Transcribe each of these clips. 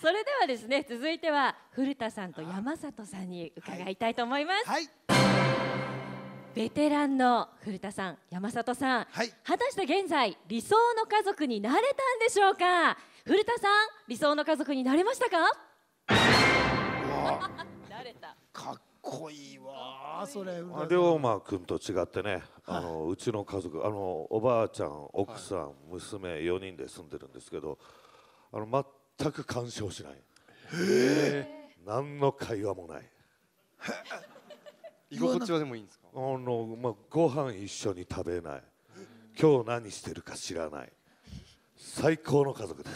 それではですね、続いては古田さんと山里さんに伺いたいと思います。 はい。 ベテランの古田さん、山里さん、 はい。 果たして現在理想の家族になれたんでしょうか。古田さん、理想の家族になれましたか。なれた。 かっこいいわそれ。 龍馬君と違ってね、うちの家族、おばあちゃん、奥さん、娘4人で住んでるんですけど、全く干渉しない。何の会話もない。 居心地はでもいいんですか。 ご飯一緒に食べない。今日何してるか知らない。最高の家族です。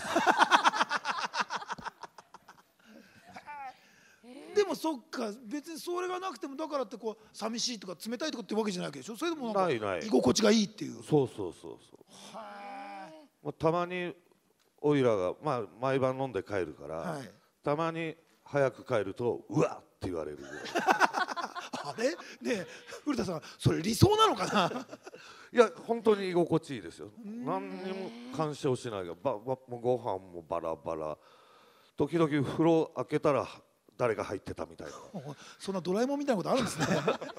でもそっか、別にそれがなくてもだからってこう寂しいとか冷たいとかってわけじゃないわけでしょ。それでもなんか居心地がいいっていう。 そうそうそうそう。たまにおいらが毎晩飲んで帰るから、たまに早く帰るとうわって言われるぐらい。 あれねえ古田さん、それ理想なのかな。 いや本当に居心地いいですよ。何にも干渉しないが、ご飯もバラバラ。時々風呂開けたら誰が入ってたみたいな。 そんなドラえもんみたいなことあるんですね。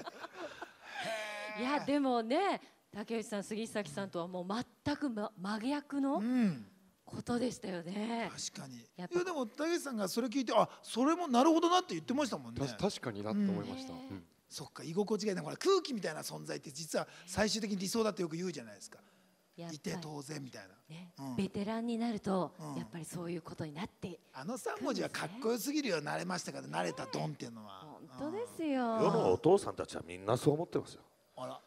いやでもね、竹内さん、杉崎さんとはもう全く真逆のことでしたよね。 確かに。いやでも竹内さんがそれ聞いて、あ、それもなるほどなって言ってましたもんね。 確かになって思いました。 そっか、居心地がいいな。これ空気みたいな存在って実は最終的に理想だってよく言うじゃないですか。いて当然みたいな。 ベテランになるとやっぱりそういうことになって。 3文字はかっこよすぎるよ。慣れましたから、慣れたドンっていうのは。 本当ですよ。 世のお父さんたちはみんなそう思ってますよ。 あら。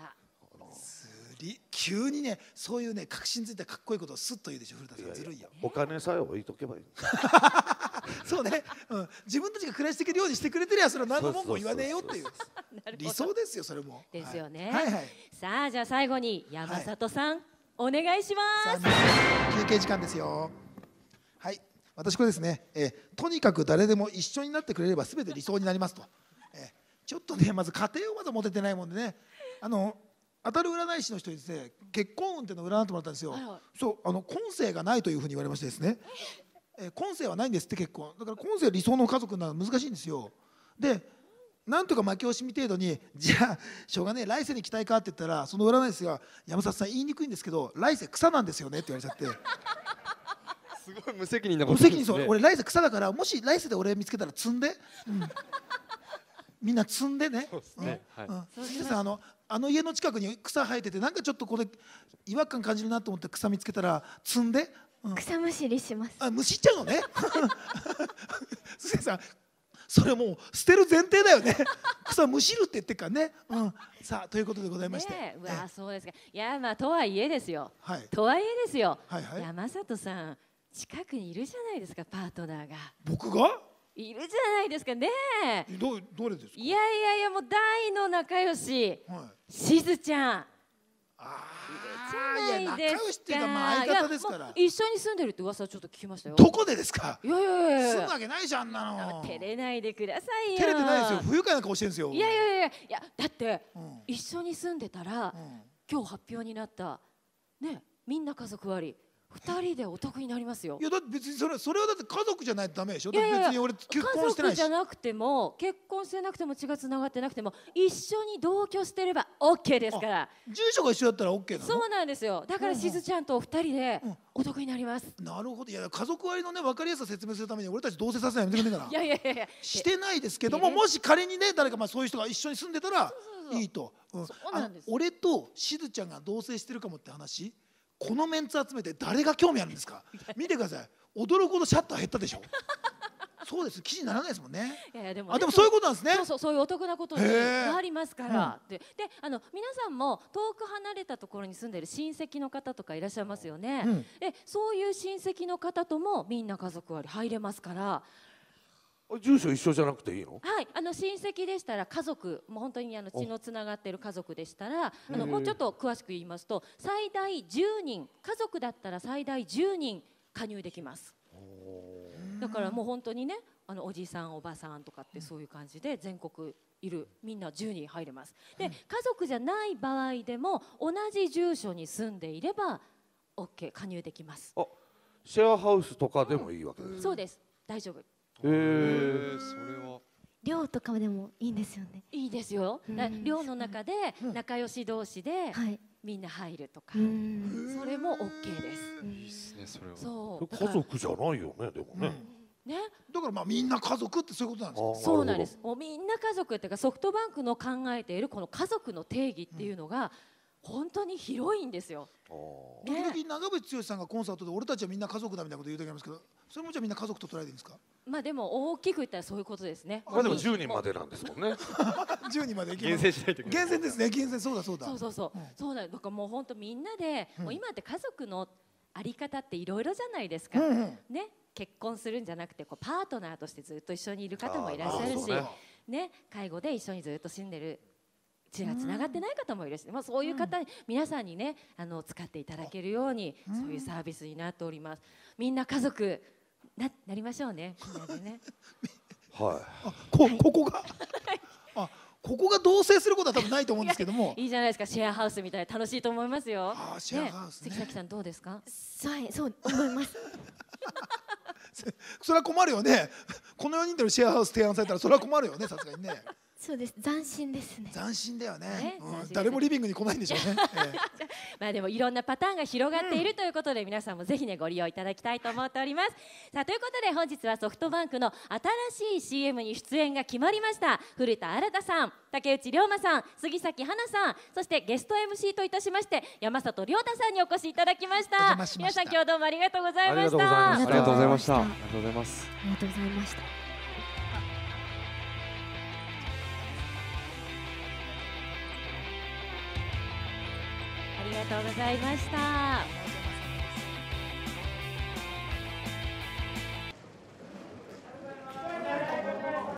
急にね、そういうね、確信ついたかっこいいことをスッと言うでしょ、古田さん。ずるいよ。 お金さえ置いとけばいい。 そうね、自分たちが暮らしていけるようにしてくれてりゃ、それは何の文句も言わねえよっていう理想ですよ、それも。 ですよね。さあ、じゃあ最後に山里さん、お願いします。 休憩時間ですよ。はい、私これですね、とにかく誰でも一緒になってくれれば全て理想になりますと。ちょっとね、まず家庭をまだ持ててないもんでね、当たる占い師の人にですね、結婚運っていうのを占ってもらったんですよ。そう、今世がないというふうに言われましてですね、今世はないんですって、結婚だから今世は理想の家族になるの難しいんですよ。で、なんとか負け惜しみ程度に、じゃあしょうがねえ来世に期待かって言ったら、その占い師が「山里さん言いにくいんですけど来世草なんですよね」って言われちゃって。 すごい無責任なこと。無責任。そう、俺来世草だから、もし来世で俺見つけたら摘んで、みんな摘んでね。家の近くに草生えてて、なんかちょっとこれ違和感感じるなと思って草見つけたら摘んで。 草むしりします。 むしっちゃうのね。すげさん、それもう捨てる前提だよね。草むしるって言ってからね。さあ、ということでございまして。 うわ、そうですか。いや、とはいえですよ。とはいえですよ。山里さん、近くにいるじゃないですか、パートナーが。 僕がいるじゃないですかね。 どれですか。 いやいやいや、もう大の仲良し、しずちゃん。 いや、仲良しっていうか、相方ですから。 一緒に住んでるって噂ちょっと聞きましたよ。 どこでですか。 いやいやいや、 住むわけないじゃん、あんなの。 照れないでくださいよ。 照れてないですよ。不愉快な顔してるんですよ。 いやいやいやいや、だって一緒に住んでたら今日発表になったね、みんな家族割2人でお得になりますよ。 いや、だって別にそれはだって家族じゃないとダメでしょ。別に俺結婚してないし。 家族じゃなくても、結婚してなくても、血がつながってなくても、一緒に同居してれば OK ですから。 住所が一緒だったら OK なの。 そうなんですよ。だからしずちゃんとお二人でお得になります。 なるほど。いや、家族割のね、分かりやすさ説明するために俺たち同棲させないのやめてくれないかな。 いやいやいや、 してないですけども、もし仮にね、誰かそういう人が一緒に住んでたらいいと。俺としずちゃんが同棲してるかもって話、このメンツ集めて誰が興味あるんですか。見てください、驚くほどシャッター減ったでしょ。そうです、記事にならないですもんね。でもそういうことなんですね。 そういうお得なことになりますから。で、皆さんも遠く離れたところに住んでる親戚の方とかいらっしゃいますよね。で、そういう親戚の方ともみんな家族割入れますから。 住所一緒じゃなくていいの？ はい、親戚でしたら家族、もう本当に血のつながっている家族でしたら、もうちょっと詳しく言いますと、最大10人、家族だったら最大10人加入できます。だからもう本当にね、おじさんおばさんとかってそういう感じで全国いるみんな10人入れます。で、家族じゃない場合でも同じ住所に住んでいれば OK、加入できます。 シェアハウスとかでもいいわけです。 そうです。 大丈夫。 それは寮とかでもいいんですよね。 いいですよ。寮の中で仲良し同士ではい。 みんな入るとか、それも OK です。 いいですね、それは。 そう。 家族じゃないよね、でもね。 ね。 だからまあみんな家族ってそういうことなんですか。 そうなんです。もうみんな家族っていうか、ソフトバンクの考えているこの家族の定義っていうのが本当に広いんですよ。 時々長渕剛さんがコンサートで俺たちはみんな家族だみたいなこと言う時ありますけど、それもじゃあみんな家族と捉えていいんですか。 まあでも大きく言ったらそういうことですね。 まあでも10人までなんですもんね。 10人まで厳選しないといけない。 厳選ですね。厳選、そうだそうだ。 そうなんだからもう本当みんなで、もう今って家族のあり方っていろいろじゃないですか。ね、結婚するんじゃなくてこうパートナーとしてずっと一緒にいる方もいらっしゃるし、ね、介護で一緒にずっと住んでる。血がつながってない方もいるし、まあ、そういう方に皆さんにね使っていただけるようにそういうサービスになっております。みんな家族なりましょうね。みんなでね。 はい。 ここがここが同棲することは多分ないと思うんですけども。 いいじゃないですか、シェアハウスみたいな楽しいと思いますよ。 シェアハウスね。 関崎さんどうですか。 はい、そう思います。 それは困るよね。この4人でのシェアハウス提案されたらそれは困るよね、さすがにね。 そうです、斬新ですね。 斬新だよね。誰もリビングに来ないんでしょうね。 まあでもいろんなパターンが広がっているということで、皆さんもぜひねご利用いただきたいと思っております。さあということで本日はソフトバンクの新しい CM に出演が決まりました古田新太さん、竹内涼真さん、杉咲花さん、そしてゲスト MC といたしまして山里亮太さんにお越しいただきました。皆さん今日どうもありがとうございました。 ありがとうございました。ありがとうございます。 ありがとうございました。 ありがとうございました。